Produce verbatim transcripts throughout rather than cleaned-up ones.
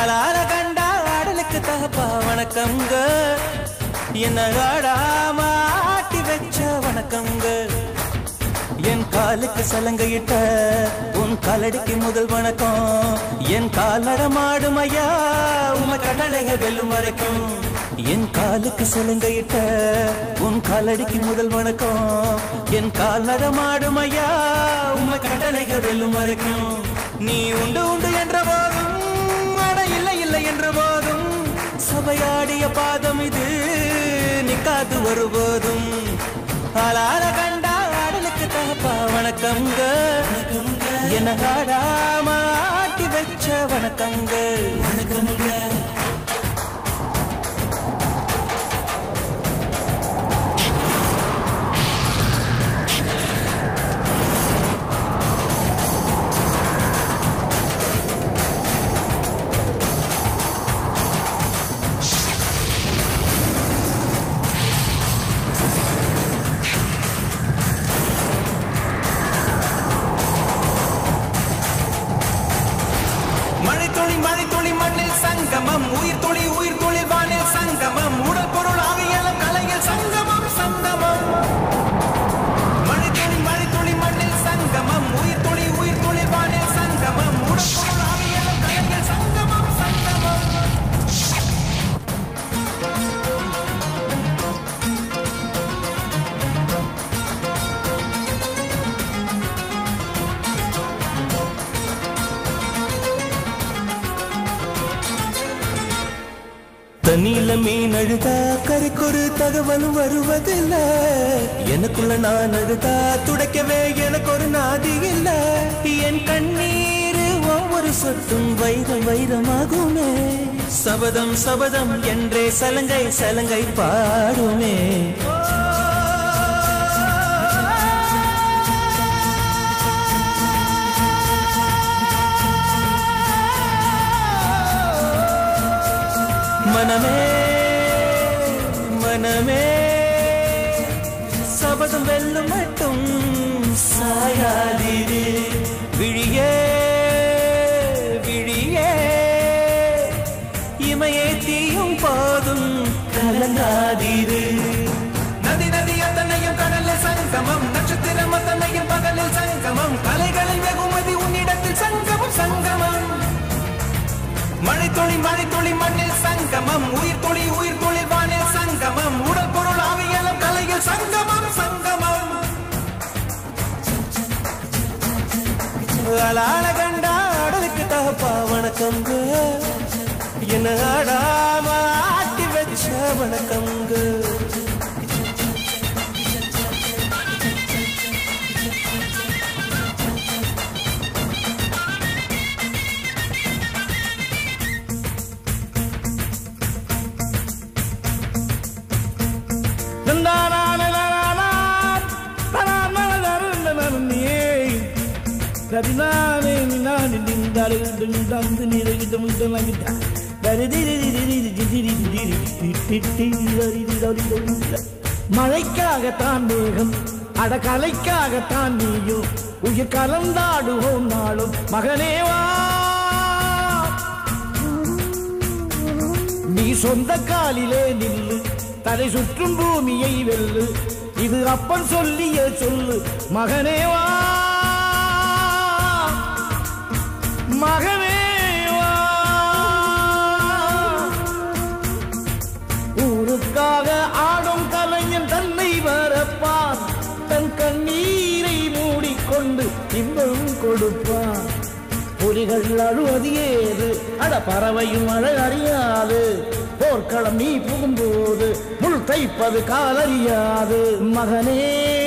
ஆளால கண்டா ஆடலுக்கு தகப்பா வணக்கம்ங்க என்ன ஆடாம ஆட்டி வச்ச வணக்கம்ங்க என் காலுக்கு சலங்கையிட்ட உன் காலடிக்கு முதல் வணக்கம் என் கால் நடமாடும் ஐயா உமை கடலைக வெல்லும் வரைக்கும் என் காலுக்கு சலங்கையிட்ட உன் காலடிக்கு முதல் வணக்கம் என் கால் நடமாடும் ஐயா உமை கடலைக வெல்லும் வரைக்கும் நீ உண்டு உண்டு என்ற போதும் அட இல்லை இல்லை என்ற போதும் சபையாடிய பாதம் இது நிக்காது ஒருபோதும் ஆளால கண்டா ஆடலுக்கு தகப்பா வணக்கம்ங்க என்ன ஆடாம ஆட்டி வச்ச வணக்கம்ங்க வணக்கம்ங்க சங்கமம் உயிர் தொழி உயிர் தொழில் வானில் சங்கமம் உடல் பொருள் ஆவியலம் கலையில் சங்கமம் சங்கமம் மழை தொழி மழை தொழி மண்ணில் சங்கமம் உயிர் தொழி உயிர் தொழில் வானில் சங்கமம் உடல் பொருள் ஆவியலம் கலையில் சங்கமம் சங்கமம் தண்ணியில மீன் அழுதா கரைக்கொரு தகவலும் வருவதில்லை எனக்குள்ள நான் அழுதா துடைக்கவே எனக்கு ஒரு நாதி இல்லை என் கண்ணீர் ஒவ்வொரு சொட்டும் வைரம் வைரமாகுமே சபதம் சபதம் என்றே சலங்கை சலங்கை பாடுமே மனமே மனமே சபதம் வெல்லும் மட்டும் சாயாதீரு விழியே விழியே இமையே தீயும் போதும் கலங்காதீரு நதி நதி அத்தனையும் கடலில் சங்கமம் நட்சத்திரம் அத்தனையும் பகலில் சங்கமம் கலைகளின் வெகுமதி உன்னிடத்தில் சங்கமம் சங்கமம் மழை தொழி மழை தொழி மண்ணில் சங்கமம் உயிர் தொழி உயிர் தொழில் வானில் சங்கமம் உடல் பொருள் ஆவியலம் கலையில் சங்கமம் சங்கமம் ஆளால கண்டா ஆடலுக்கு தகப்பா வணக்கம்ங்க என்ன ஆடாம ஆட்டி வச்ச வணக்கம்ங்க மழைக்காகத்தான் மேகம் அடகலைக்காகத்தான் நீயும் உயிர் கலந்தாடுவோம் நாளும் மகனேவா நீ சொந்த காலிலே நில்லு தலை சுற்றும் பூமியை வெல்லு இது அப்பன் சொல்லிய சொல்லு மகனேவா மகனேவா ஊருக்காக ஆடும் கலைஞன் தன்னை வரப்பான் தன் கண்ணீரை மூடிக்கொண்டு இன்பம் கொடுப்பான் புலிகள் அழுவது ஏது அட பறவையும் அழ அறியாது போர்க்களம் நீ புகும்போது முள் தைப்பது காலறியாது மகனே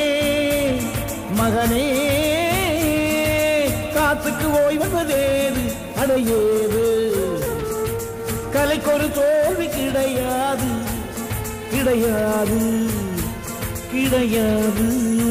மகனே காத்துக்கு ஓய்வதேது அடையேது கலைக்கொரு தோல்வி கிடையாது கிடையாது கிடையாது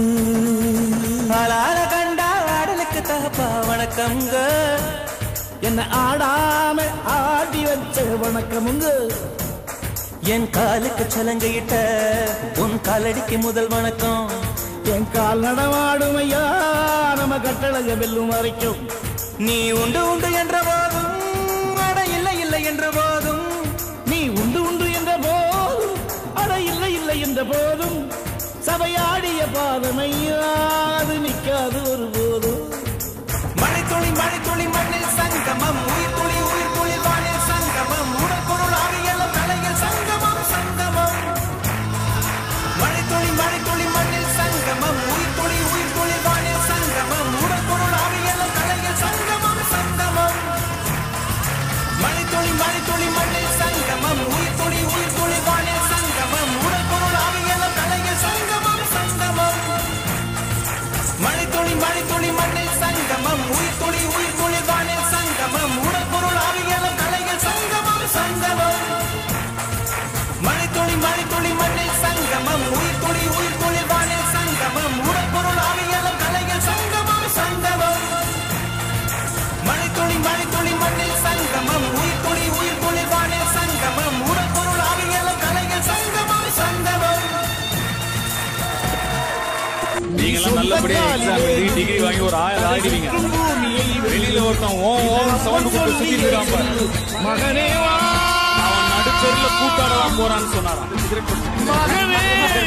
ஆளால கண்டா ஆடலுக்கு தகப்பா வணக்கம்ங்க என்ன ஆடாம ஆடி வச்ச வணக்கமுங்க என் காலுக்கு சலங்கையிட்ட உன் காலடிக்கு முதல் வணக்கம் என் கால் நடமாடும் ஐயா நம்ம கட்டழக வெல்லும் வரைக்கும் நீ உண்டு உண்டு என்ற போதும் அட இல்லை இல்லை இல்லை என்ற போதும், நீ உண்டு உண்டு என்ற போதும், அட இல்லை இல்லை என்ற போதும், சபையாடிய பாதமையாது நிற்காது ஒரு போதும். மழை துளி மழை துளி மண்ணில் சங்கமம், உயிர் துளி உயிர் துளி வானில் சங்கமம், உடற்பொருள் ஆவியெல்லாம் தலையில் சங்கமம் சங்கமம். மழை துளி மழை துளி மண்ணில் சங்கமம், உயிர் துளி உயிர் துளி வானில் சங்கமம், உடற்பொருள் ஆவியெல்லாம் தலையில் சங்கமம் சங்கமம். மழை துளி மழை துளி மண்ணில் சங்கமம், உயிர் துளி உயிர் துளி வானில் சங்கமம், உடற்பொருள் ஆவியெல்லாம் தலையில் சங்கமம் சங்கமம். மழை துளி மழை துளி மண்ணில் சங்கமம், உயிர் துளி உயிர் துளி வானில் சங்கமம், உடற்பொருள் ஆவியெல்லாம் தலையில் சங்கமம் சங்கமம். மழை துளி மழை துளி மண்ணில் சங்கமம், உயிர் துளி உயிர் துளி வானில் சங்கமம், உடற்பொருள் ஆவியெல்லாம் தலையில் சங்கமம் சங்கமம். மழை துளி மழை துளி மண்ணில் சங்கமம், உயிர் துளி உயிர் துளி வானில் சங்கமம், உடற்பொருள் ஆவியெல்லாம் தலையில் சங்கமம் சங்கமம். நீங்களாம் நல்லபடியா எக்ஸாம் எழுதி டிகிரி வாங்கி ஒரு ஆயிரம் ஆயிடுவீங்க. வெளியில ஒருத்தன் ஓம் ஓம் சவுண்ட் கொடுத்து சுத்திட்டு இருக்கான். மகனே வா, அவன் நடுத்தெருல கூத்தாடலாம் போறான்னு சொன்னாராம். மகனே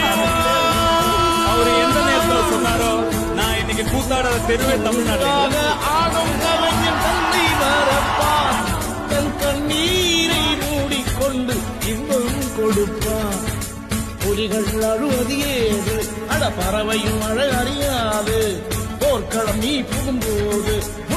அவரு எந்த நேரத்துல சொன்னாரோ, நான் இன்னைக்கு கூத்தாட தெருவே தமிழ்நாடு ஆடும் கலைஞன் தந்தை வரப்பான், தன் கண்ணீரை மூடிக்கொண்டு இன்பம் கொடுப்பான். புலிகள் அழுவது ஏது, அட பறவையும் அழ அறியாது. போர்க்களம் நீ புகும்போது